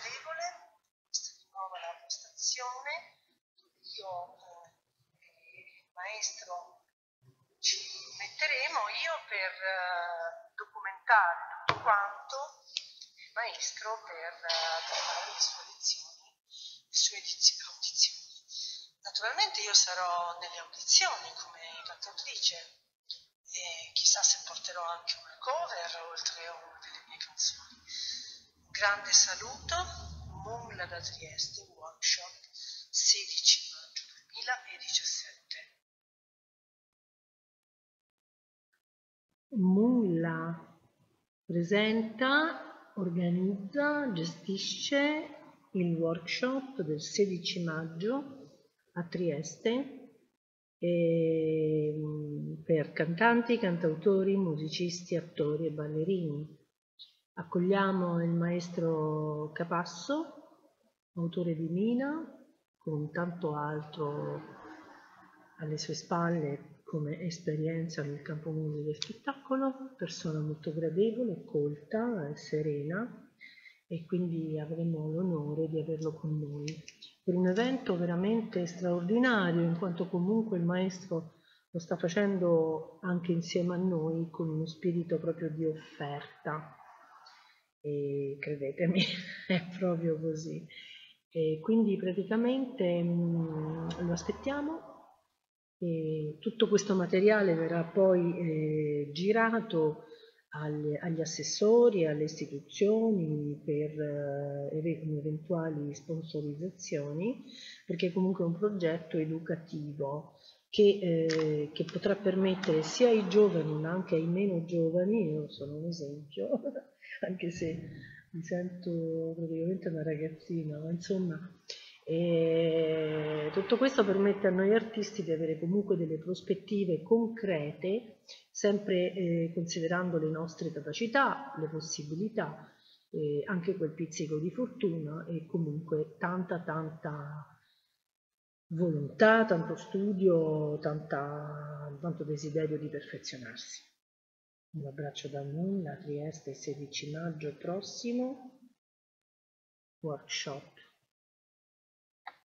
gradevole. Questa è di nuovo la postazione dove io e il maestro ci metteremo io per documentare tutto quanto, il maestro per fare le sue lezioni, le sue audizioni. Naturalmente io sarò nelle audizioni come cantautrice e chissà se porterò anche una cover oltre a una delle mie canzoni. Un grande saluto, Mungla da Trieste, workshop 16 maggio 2017. Mungla presenta, organizza, gestisce il workshop del 16 maggio a Trieste per cantanti, cantautori, musicisti, attori e ballerini. Accogliamo il maestro Capasso, autore di Mina, con tanto altro alle sue spalle come esperienza nel campo musica e spettacolo, persona molto gradevole, colta e serena, e quindi avremo l'onore di averlo con noi per un evento veramente straordinario, in quanto comunque il maestro lo sta facendo anche insieme a noi con uno spirito proprio di offerta, e credetemi è proprio così. E quindi praticamente lo aspettiamo. E tutto questo materiale verrà poi girato agli assessori e alle istituzioni per eventuali sponsorizzazioni, perché comunque è un progetto educativo che potrà permettere sia ai giovani ma anche ai meno giovani. Io sono un esempio, anche se mi sento praticamente una ragazzina, ma insomma. E tutto questo permette a noi artisti di avere comunque delle prospettive concrete, sempre considerando le nostre capacità, le possibilità, anche quel pizzico di fortuna e comunque tanta volontà, tanto studio, tanto desiderio di perfezionarsi. Un abbraccio da Mungla, Trieste, 16 maggio prossimo, workshop.